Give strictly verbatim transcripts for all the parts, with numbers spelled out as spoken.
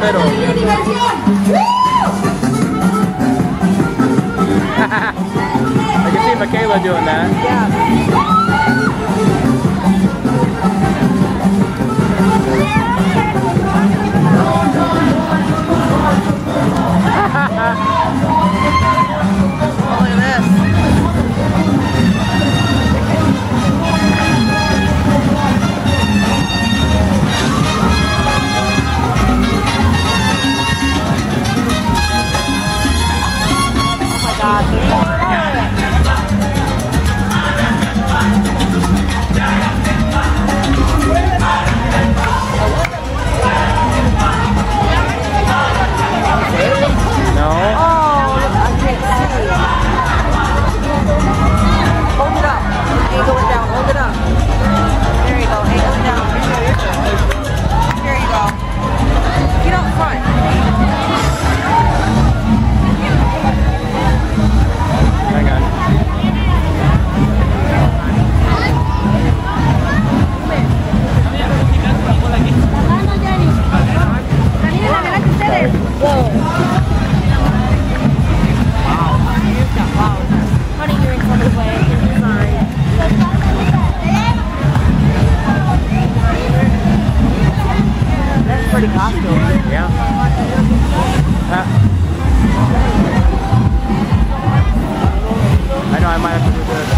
middle. I can see Michaela doing that. Yeah. Yeah. Uh, I know I might have to do this.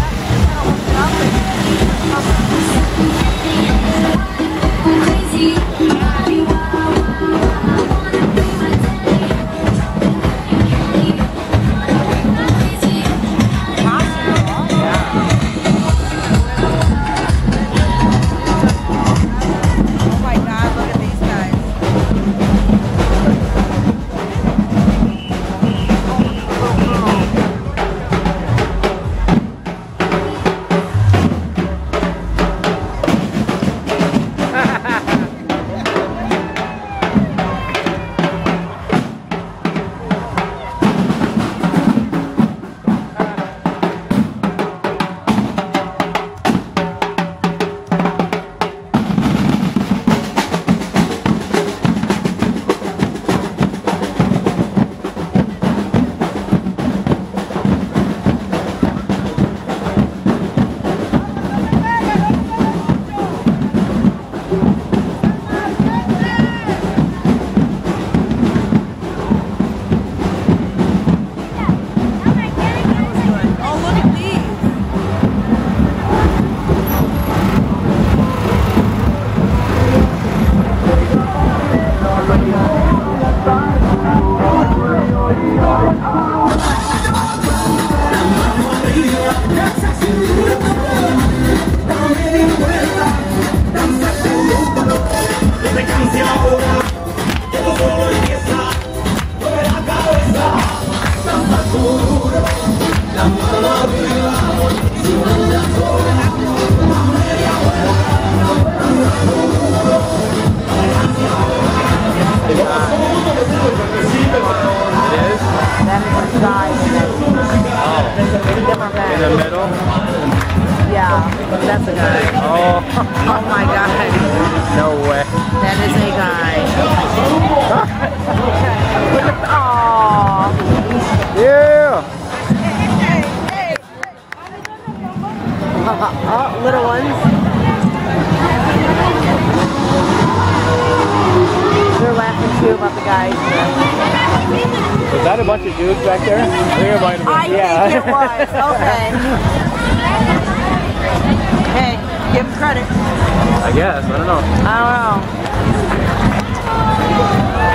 In the middle? Yeah, that's a guy. Oh. Oh my God. No way. That is a guy. Aww. Yeah. Oh, little ones. They're laughing too about the guys. Was that a bunch of dudes back there? I think it might have been. I yeah. think it was. Okay. Hey, give him credit. I guess. I don't know. I don't know.